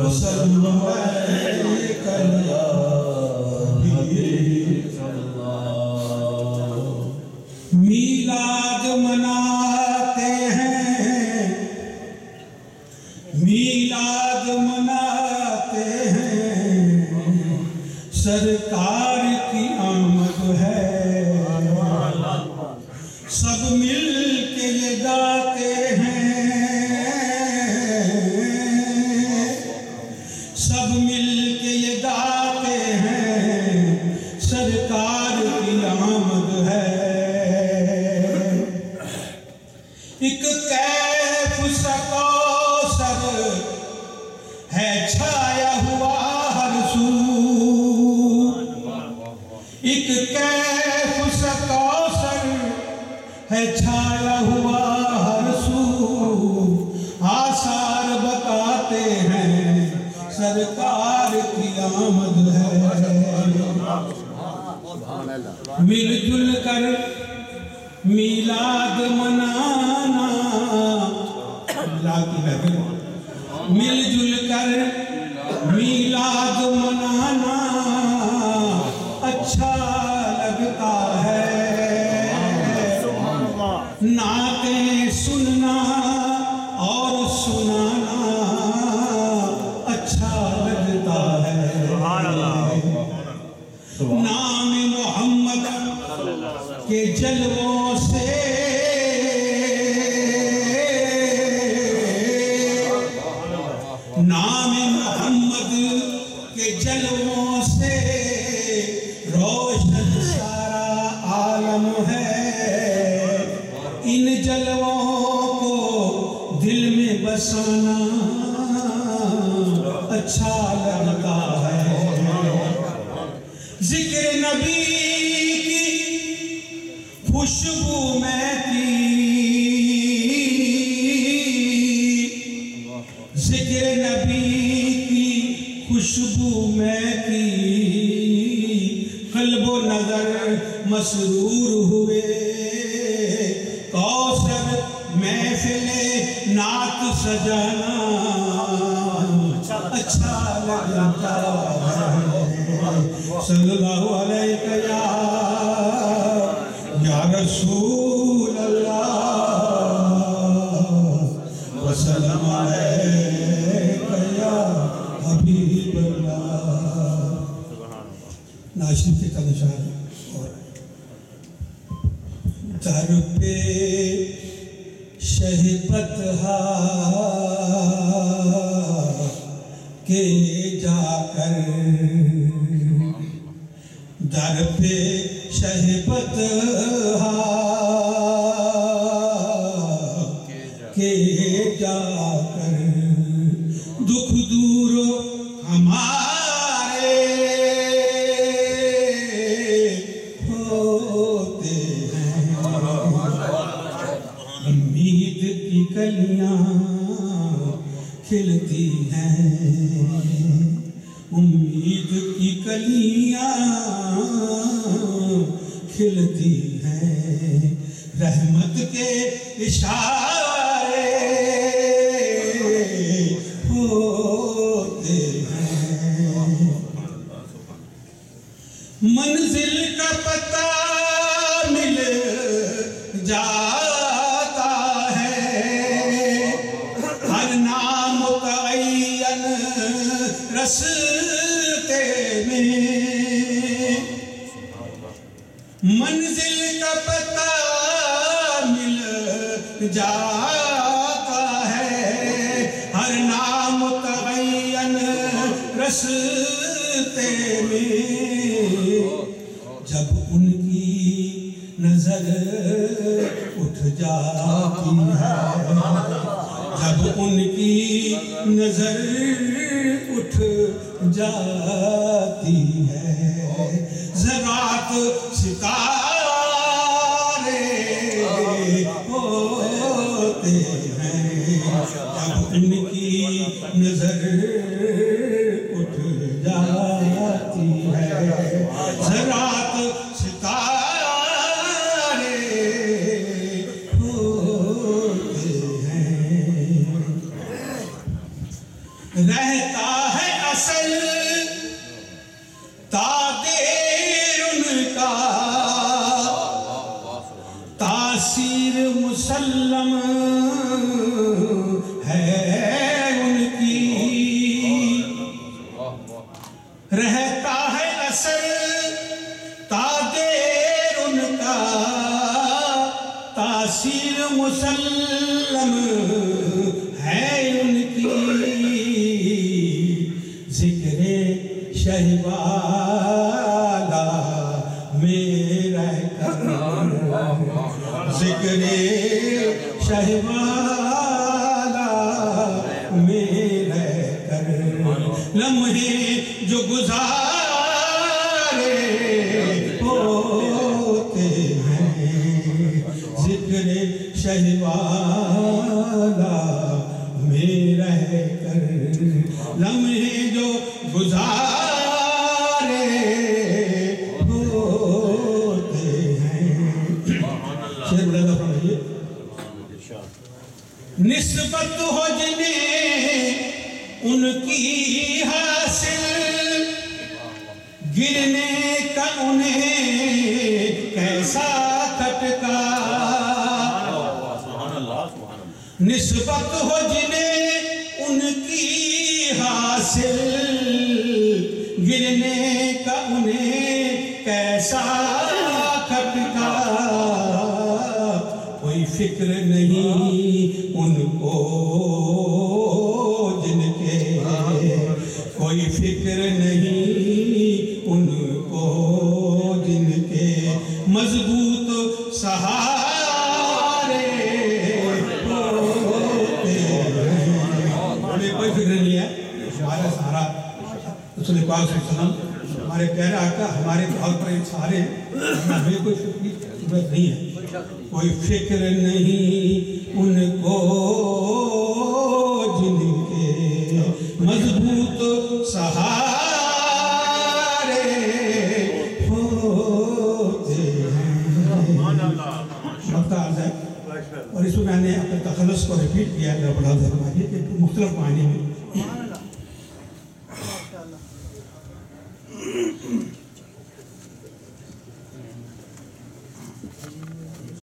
وسلم عليك يا حبیب اللہ. میلاد مناتے ہیں، میلاد مناتے ہیں، سرکار کی آمد ہے. سب مل کے یہ گاتے ہیں، سب مل کے یہ گاتے ہیں، سرکار کی آمد ہے. ایک کیف سا کوثر ہے چھایا ہوا ہر سو، ایک کیف سا کوثر ہے چھایا ہوا ہر سو. آثار بتاتے ہیں سرکار کی آمد ہے. مل جل کر میلاد منانا، مل جل کر میلاد منانا اچھا لگتا ہے. نعتیں سننا اور سنانا اچھا لگتا ہے. نام محمد کے جلووں سے نام محمد کے جلووں سے روشن سارا عالم ہے. ان جلووں کو دل میں بسانا اچھا لگتا ہے. ذکر نبی کی خوشبو میں تھی، ذکر نبی کی خوشبو میں تھی. قلب و نظر مسرور ہوئے، کوثر محفل نعت سجانا اچھا لگتا ہے. صلی اللہ علیہ یا رسول اللہ وسلم علیہ یا حبیب اللہ. ناشر کے کنشار در پہ شہبت کے جا کر، در پہ شہبت کے جا کر دکھ دور ہمارے ہوتے ہیں. امید کی کلیاں کھلتی ہیں، امید کی کلیاں کھلتی ہیں. رحمت کے اشارے ہوتے ہیں. منزل کا پتہ مل جاتا ہے، ہر نام متعین رستے میں. منزل کا پتہ مل جاتا ہے، ہر نام متعین رستے میں. جب ان کی نظر اٹھ جاتی ہے، جب ان کی نظر اٹھ جاتی ہے، ذرات ستارے ہوتے ہیں. جب ان کی نظر اٹھ جاتی ہے، ذرات ستارے ہوتے ہیں. رہتا ہے اصل تادیر ان کا، تاثیر مسلم ہے ان کی، رہتا ہے اصل تادیر ان کا، تاثیر مسلم ہے ان کی، ذکر شہبالا میں رہ کر، ذکر شہبالا میں رہ کر، لمحے جو گزارے ہوتے ہیں، ذکر شہبالا میں رہ کر، لمحے جو گزارے ہوتے ہیں۔ شیر بلندہ فرمائیے، نسبت ہو جنہیں ان کی حاصل، گرنے کا انہیں کیسا کھٹکا، نسبت ہو جنہیں ان کی حاصل، گرنے کا انہیں کیسا کھٹکا، کوئی فکر نہیں ان کو جن کے، کوئی فکر نہیں ان کو جن کے، مضبوط سہارے ہوتے ہیں۔ ہمیں کوئی فکر نہیں ہے، ہمارا سہارا رسول پاک صلی اللہ علیہ وسلم، ہمارے پیارے آقا ہمارے طور پر ایک سہارے ہیں، ہمیں کوئی فکر کی ضرورت نہیں ہے، کوئی فکر نہیں ان کو جن کے، مضبوط سہارے ہوتے ہیں۔ وقت آ جائے اور اس میں میں نے اپنے تخلص کو ریپیٹ کیا ہے، کہ مختلف معنی میں